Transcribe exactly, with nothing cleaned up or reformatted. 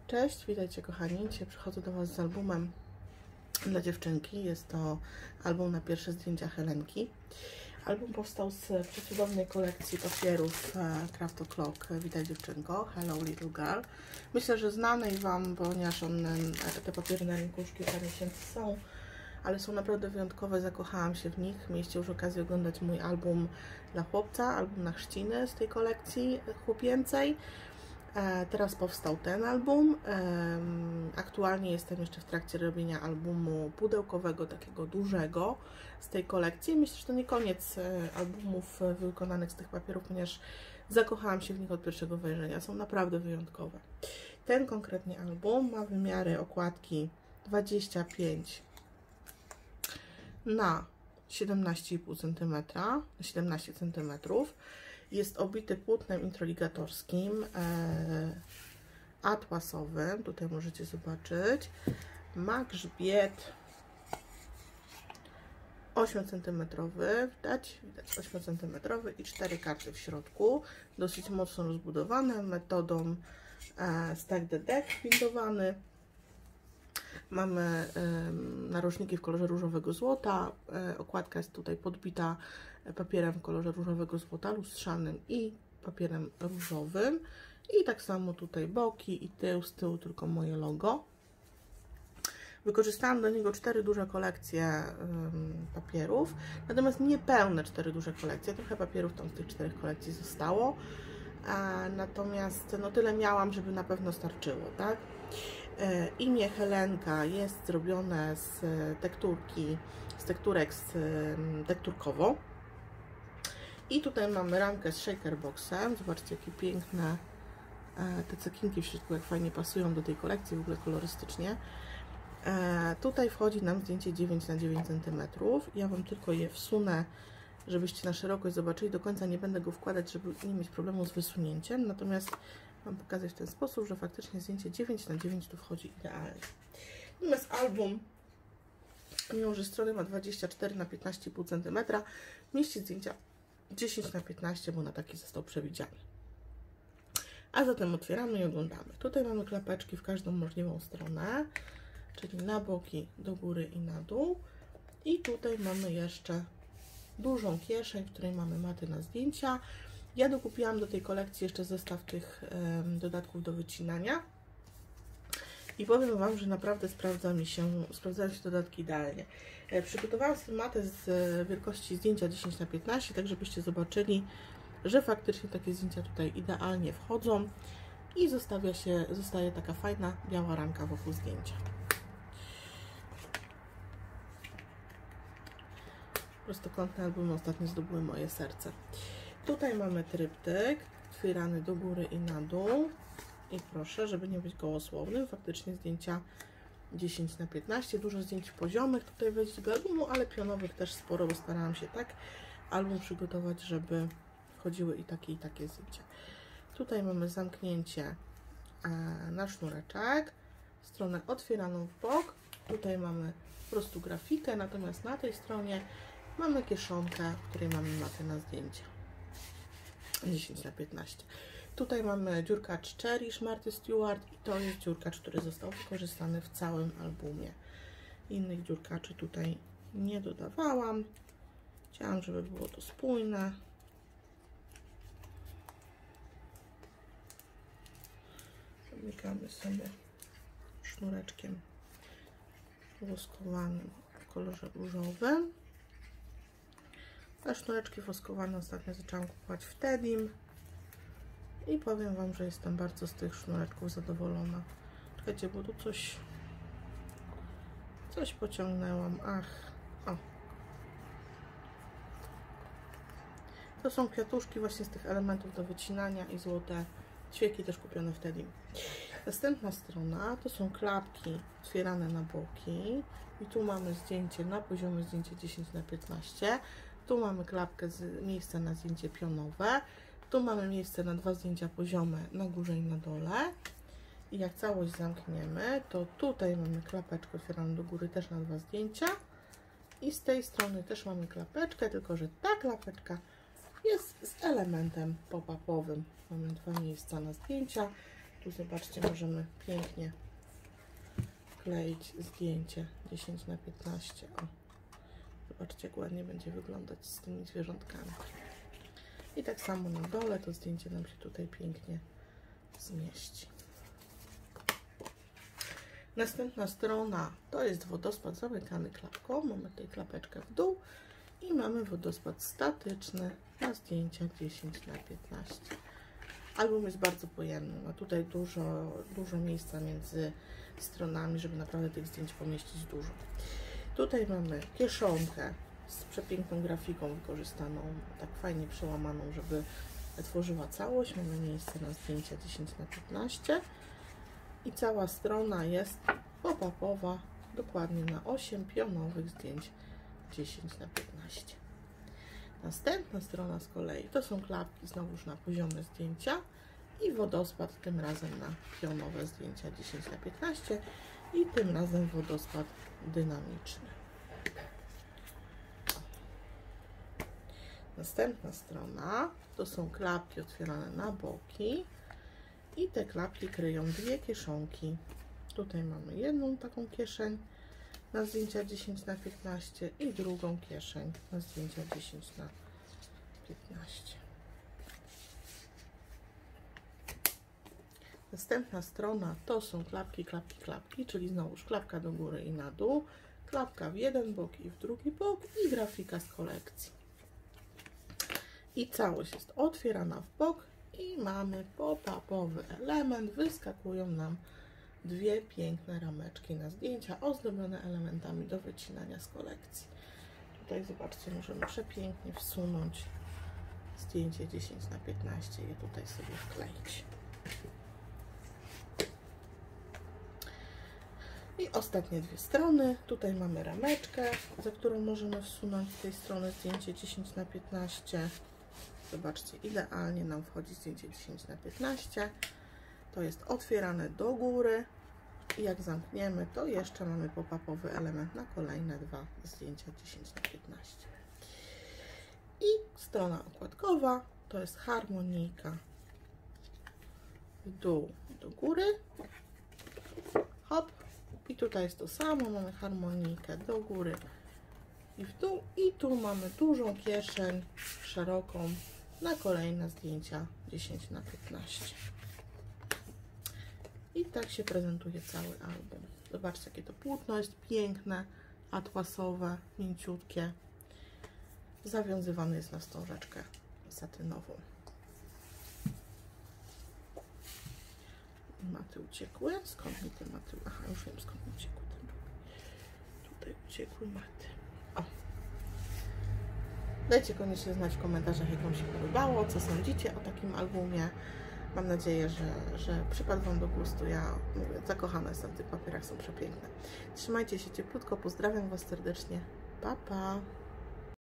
Cześć, witajcie kochani. Dzisiaj przychodzę do Was z albumem dla dziewczynki. Jest to album na pierwsze zdjęcia Helenki. Album powstał z przecudownej kolekcji papierów Craft O'Clock Witaj dziewczynko, Hello Little Girl. Myślę, że znanej Wam, ponieważ one, te papiery na rynku już kilka miesięcy są, ale są naprawdę wyjątkowe, zakochałam się w nich. Mieliście już okazję oglądać mój album dla chłopca, album na chrzciny z tej kolekcji chłopięcej. Teraz powstał ten album. Aktualnie jestem jeszcze w trakcie robienia albumu pudełkowego, takiego dużego z tej kolekcji. Myślę, że to nie koniec albumów wykonanych z tych papierów, ponieważ zakochałam się w nich od pierwszego wejrzenia. Są naprawdę wyjątkowe. Ten konkretnie album ma wymiary okładki dwadzieścia pięć na siedemnaście i pół centymetra, na siedemnaście centymetrów. Jest obity płótnem introligatorskim, e, atłasowym, tutaj możecie zobaczyć. Ma grzbiet osiem centymetrowy, widać, widać osiem centymetrowy i cztery karty w środku. Dosyć mocno rozbudowane metodą e, stack the deck bindowany. Mamy e, narożniki w kolorze różowego złota. E, okładka jest tutaj podbita papierem w kolorze różowego złota, lustrzanym i papierem różowym. I tak samo tutaj boki i tył, z tyłu tylko moje logo. Wykorzystałam do niego cztery duże kolekcje ym, papierów, natomiast nie pełne cztery duże kolekcje. Trochę papierów tam z tych czterech kolekcji zostało. A, natomiast no tyle miałam, żeby na pewno starczyło, tak? E, imię Helenka jest zrobione z tekturki, z tekturek z ym, tekturkowo. I tutaj mamy ramkę z shaker boxem. Zobaczcie, jakie piękne e, te cekinki w środku, jak fajnie pasują do tej kolekcji, w ogóle kolorystycznie. E, tutaj wchodzi nam zdjęcie dziewięć na dziewięć centymetrów. Ja Wam tylko je wsunę, żebyście na szerokość zobaczyli. Do końca nie będę go wkładać, żeby nie mieć problemu z wysunięciem. Natomiast Wam pokazać w ten sposób, że faktycznie zdjęcie dziewięć na dziewięć tu wchodzi idealnie. Natomiast album, mimo że strony ma dwadzieścia cztery na piętnaście i pół centymetra, mieści zdjęcia dziesięć na piętnaście, bo na taki został przewidziany. A zatem otwieramy i oglądamy. Tutaj mamy klapeczki w każdą możliwą stronę, czyli na boki, do góry i na dół. I tutaj mamy jeszcze dużą kieszeń, w której mamy maty na zdjęcia. Ja dokupiłam do tej kolekcji jeszcze zestaw tych um, dodatków do wycinania. I powiem Wam, że naprawdę sprawdza mi się, sprawdzają się dodatki idealnie. E, przygotowałam sobie matę z wielkości zdjęcia dziesięć na piętnaście, tak żebyście zobaczyli, że faktycznie takie zdjęcia tutaj idealnie wchodzą i zostawia się, zostaje taka fajna biała ramka wokół zdjęcia. Prostokątne albumy ostatnio zdobyły moje serce. Tutaj mamy tryptyk, otwierany do góry i na dół. I proszę, żeby nie być gołosłownym, faktycznie zdjęcia dziesięć na piętnaście, dużo zdjęć poziomych tutaj wejść do albumu, ale pionowych też sporo, bo starałam się tak album przygotować, żeby wchodziły i takie i takie zdjęcia. Tutaj mamy zamknięcie na sznureczek, stronę otwieraną w bok, tutaj mamy po prostu grafikę, natomiast na tej stronie mamy kieszonkę, w której mamy matę na zdjęcia dziesięć na piętnaście. Tutaj mamy dziurkacz Cherish Marthy Stewart i to jest dziurkacz, który został wykorzystany w całym albumie. Innych dziurkaczy tutaj nie dodawałam. Chciałam, żeby było to spójne. Zamykamy sobie sznureczkiem woskowanym w kolorze różowym. A sznureczki woskowane ostatnio zaczęłam kupować w Tedim. I powiem Wam, że jestem bardzo z tych sznureczków zadowolona. Czekajcie, bo tu coś coś pociągnęłam. Ach, o. To są kwiatuszki właśnie z tych elementów do wycinania i złote ćwieki też kupione wtedy. Następna strona to są klapki otwierane na boki. I tu mamy zdjęcie na poziomie zdjęcie dziesięć na piętnaście. Tu mamy klapkę z miejsca na zdjęcie pionowe. Tu mamy miejsce na dwa zdjęcia poziome na górze i na dole. I jak całość zamkniemy, to tutaj mamy klapeczkę otwieraną do góry też na dwa zdjęcia. I z tej strony też mamy klapeczkę, tylko że ta klapeczka jest z elementem pop-upowym. Mamy dwa miejsca na zdjęcia Tu zobaczcie, możemy pięknie kleić zdjęcie dziesięć na piętnaście. O, zobaczcie, jak ładnie będzie wyglądać z tymi zwierzątkami. I tak samo na dole to zdjęcie nam się tutaj pięknie zmieści. Następna strona to jest wodospad zamykany klapką. Mamy tutaj klapeczkę w dół i mamy wodospad statyczny na zdjęcia dziesięć na piętnaście. Album jest bardzo pojemny, ma tutaj dużo, dużo miejsca między stronami, żeby naprawdę tych zdjęć pomieścić dużo. Tutaj mamy kieszonkę z przepiękną grafiką wykorzystaną, tak fajnie przełamaną, żeby tworzyła całość. Mamy miejsce na zdjęcia dziesięć na piętnaście i cała strona jest pop-upowa, dokładnie na osiem pionowych zdjęć dziesięć na piętnaście. Następna strona z kolei to są klapki znowuż na poziome zdjęcia i wodospad, tym razem na pionowe zdjęcia dziesięć na piętnaście i tym razem wodospad dynamiczny. Następna strona to są klapki otwierane na boki i te klapki kryją dwie kieszonki. Tutaj mamy jedną taką kieszeń na zdjęcia dziesięć na piętnaście i drugą kieszeń na zdjęcia dziesięć na piętnaście. Następna strona to są klapki, klapki, klapki, czyli znowuż klapka do góry i na dół, klapka w jeden bok i w drugi bok i grafika z kolekcji. I całość jest otwierana w bok i mamy pop-upowy element, wyskakują nam dwie piękne rameczki na zdjęcia ozdobione elementami do wycinania z kolekcji. Tutaj zobaczcie, możemy przepięknie wsunąć zdjęcie dziesięć na piętnaście i je tutaj sobie wkleić. I ostatnie dwie strony. Tutaj mamy rameczkę, za którą możemy wsunąć z tej strony zdjęcie dziesięć na piętnaście. Zobaczcie, idealnie nam wchodzi zdjęcie dziesięć na piętnaście. To jest otwierane do góry i jak zamkniemy, to jeszcze mamy pop-upowy element na kolejne dwa zdjęcia dziesięć na piętnaście. I strona okładkowa to jest harmonijka w dół do góry. Hop. I tutaj jest to samo, mamy harmonijkę do góry i w dół. I tu mamy dużą kieszeń szeroką na kolejne zdjęcia dziesięć na piętnaście. I tak się prezentuje cały album. Zobaczcie, jakie to płótno jest piękne, atłasowe, mięciutkie. Zawiązywany jest na wstążeczkę satynową. Maty uciekły. Skąd mi te maty? Aha, już wiem, skąd mi uciekły. Tutaj uciekły maty. O. Dajcie koniecznie znać w komentarzach, jak Wam się podobało, co sądzicie o takim albumie. Mam nadzieję, że, że przypadł Wam do gustu. Ja mówię, zakochana jestem w tych papierach, są przepiękne. Trzymajcie się cieplutko, pozdrawiam Was serdecznie. Pa, pa!